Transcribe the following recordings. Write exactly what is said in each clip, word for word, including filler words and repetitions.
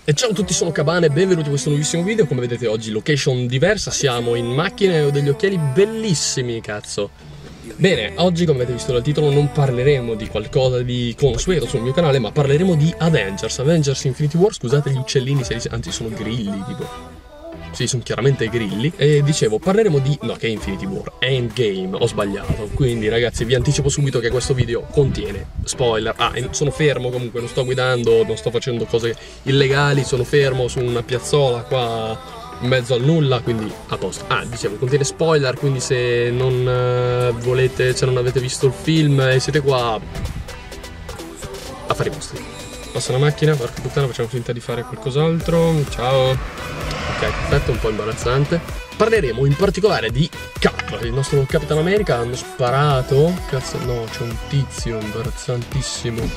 E ciao a tutti, sono Cabane e benvenuti in questo nuovissimo video. Come vedete oggi location diversa, siamo in macchina e ho degli occhiali bellissimi, cazzo. Bene, oggi come avete visto dal titolo non parleremo di qualcosa di consueto sul mio canale, ma parleremo di Avengers, Avengers Infinity War. Scusate gli uccellini, se li... anzi sono grilli tipo. Sì, sono chiaramente grilli. E dicevo, parleremo di... no, che è Infinity War, Endgame, ho sbagliato. Quindi ragazzi vi anticipo subito che questo video contiene spoiler. Ah, e sono fermo comunque, non sto guidando, non sto facendo cose illegali, sono fermo su una piazzola qua in mezzo al nulla, quindi a posto. Ah, dicevo, contiene spoiler, quindi se non uh, volete, se non avete visto il film e siete qua, affari vostri. Passa la macchina, porca puttana, facciamo finta di fare qualcos'altro. Ciao. Ok, perfetto, un po' imbarazzante. Parleremo in particolare di Cap, il nostro Capitan America. Hanno sparato. Cazzo, no, c'è un tizio imbarazzantissimo.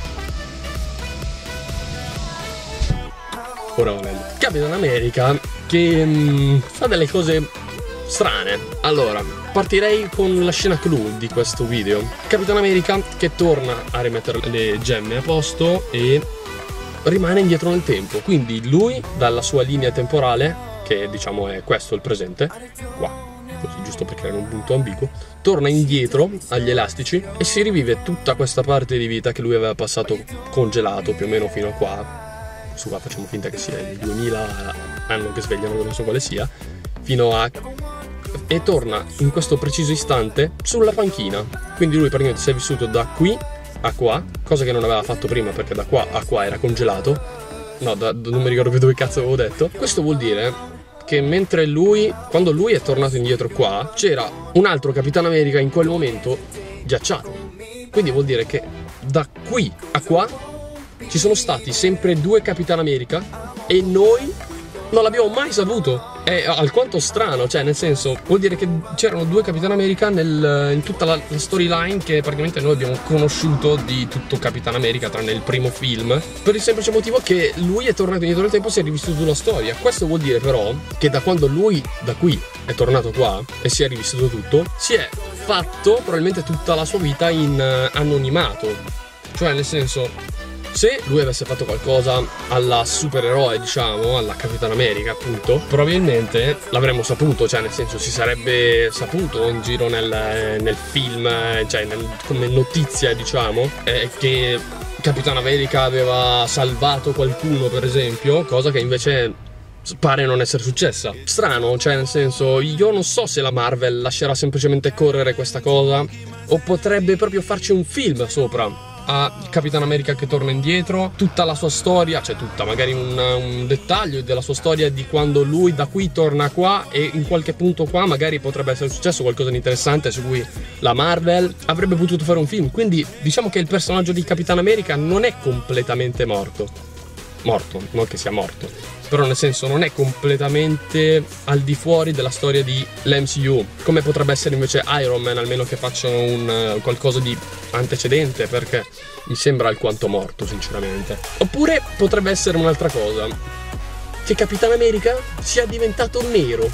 Ora va meglio. Capitan America che mh, fa delle cose strane. Allora, partirei con la scena clou di questo video. Capitan America che torna a rimettere le gemme a posto e rimane indietro nel tempo. Quindi lui, dalla sua linea temporale, che diciamo è questo il presente, qua, così giusto per creare un punto ambiguo, torna indietro agli elastici e si rivive tutta questa parte di vita che lui aveva passato congelato più o meno fino a qua. Su qua facciamo finta che sia il duemila, anno che svegliano, non so quale sia, fino a... e torna in questo preciso istante sulla panchina. Quindi lui praticamente si è vissuto da qui a qua, cosa che non aveva fatto prima perché da qua a qua era congelato. No, da, non mi ricordo più dove cazzo avevo detto. Questo vuol dire che mentre lui, quando lui è tornato indietro qua, c'era un altro Capitan America in quel momento ghiacciato. Quindi vuol dire che da qui a qua ci sono stati sempre due Capitan America e noi non l'abbiamo mai saputo. È alquanto strano, cioè nel senso, vuol dire che c'erano due Capitan America nel, in tutta la, la storyline che praticamente noi abbiamo conosciuto di tutto Capitan America tranne il primo film, per il semplice motivo che lui è tornato indietro nel tempo e si è rivissuto la storia. Questo vuol dire però che da quando lui da qui è tornato qua e si è rivissuto tutto, si è fatto probabilmente tutta la sua vita in anonimato. Cioè nel senso, se lui avesse fatto qualcosa alla supereroe, diciamo, alla Capitan America appunto, probabilmente l'avremmo saputo, cioè nel senso si sarebbe saputo in giro nel, nel film, cioè nel, come notizia diciamo, eh, che Capitan America aveva salvato qualcuno per esempio, cosa che invece pare non essere successa. Strano, cioè nel senso, io non so se la Marvel lascerà semplicemente correre questa cosa o potrebbe proprio farci un film sopra a Capitan America che torna indietro, tutta la sua storia, cioè tutta, magari un, un dettaglio della sua storia di quando lui da qui torna qua e in qualche punto qua magari potrebbe essere successo qualcosa di interessante su cui la Marvel avrebbe potuto fare un film. Quindi diciamo che il personaggio di Capitan America non è completamente morto. Morto, non che sia morto, però nel senso non è completamente al di fuori della storia di l'M C U, come potrebbe essere invece Iron Man, almeno che facciano un uh, qualcosa di antecedente, perché mi sembra alquanto morto sinceramente. Oppure potrebbe essere un'altra cosa, che Capitan America sia diventato nero,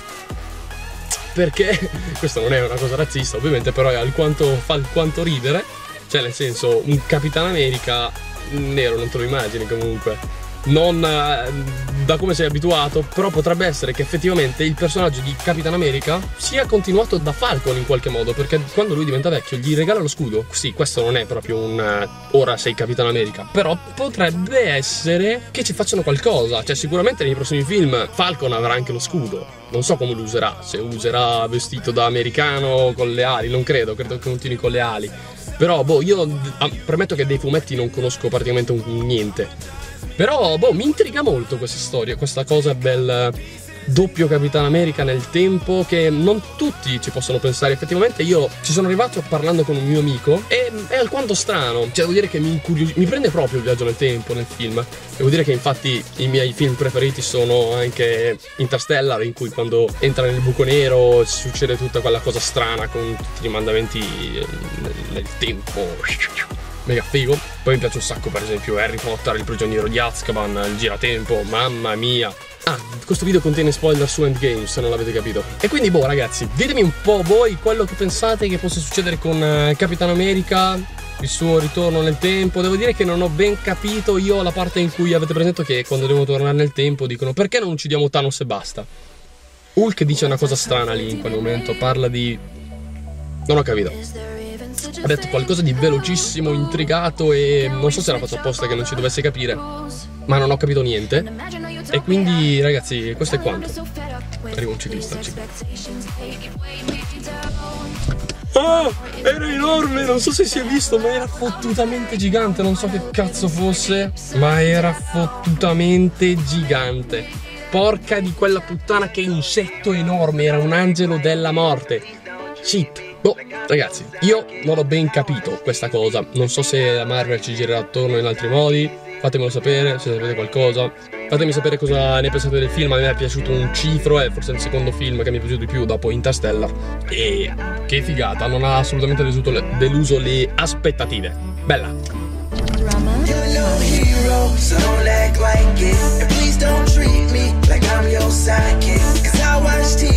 perché questo non è una cosa razzista ovviamente, però è alquanto, fa alquanto ridere, cioè nel senso un Capitan America nero non te lo immagini comunque, non da come sei abituato, però potrebbe essere che effettivamente il personaggio di Capitan America sia continuato da Falcon in qualche modo, perché quando lui diventa vecchio gli regala lo scudo. Sì, questo non è proprio un uh, ora sei Capitan America, però potrebbe essere che ci facciano qualcosa, cioè sicuramente nei prossimi film Falcon avrà anche lo scudo. Non so come lo userà, se userà vestito da americano con le ali, non credo, credo che continui con le ali. Però boh, io premetto che dei fumetti non conosco praticamente un, niente. Però boh, mi intriga molto questa storia, questa cosa del doppio Capitan America nel tempo, che non tutti ci possono pensare. Effettivamente io ci sono arrivato parlando con un mio amico e è alquanto strano, cioè devo dire che mi, mi prende proprio il viaggio nel tempo nel film. Devo dire che infatti i miei film preferiti sono anche Interstellar, in cui quando entra nel buco nero succede tutta quella cosa strana con tutti i rimandamenti nel, nel tempo. Mega figo. Poi mi piace un sacco per esempio Harry Potter, il prigioniero di Azkaban, il giratempo, mamma mia. Ah, questo video contiene spoiler su Endgame, se non l'avete capito. E quindi boh ragazzi, ditemi un po' voi quello che pensate che possa succedere con uh, Capitan America il suo ritorno nel tempo. Devo dire che non ho ben capito io la parte in cui avete presentato che quando devono tornare nel tempo dicono perché non uccidiamo Thanos e basta. Hulk dice una cosa strana lì in quel momento, parla di... non ho capito. Ha detto qualcosa di velocissimo, intrigato e non so se era fatto apposta che non ci dovesse capire, ma non ho capito niente. E quindi ragazzi, questo è quanto. Arriva un ciclista. Ah, era enorme, non so se si è visto, ma era fottutamente gigante. Non so che cazzo fosse, ma era fottutamente gigante. Porca di quella puttana, che insetto enorme, era un angelo della morte. Shit. Boh, ragazzi, io non ho ben capito questa cosa. Non so se la Marvel ci girerà attorno in altri modi. Fatemelo sapere se sapete qualcosa. Fatemi sapere cosa ne pensate del film. A me è piaciuto un cifro, è forse il secondo film che mi è piaciuto di più dopo Interstellar. E che figata, non ha assolutamente deluso le, deluso le aspettative. Bella. So don't act like it, and please don't treat me like I'm your sidekick, 'cause I watch T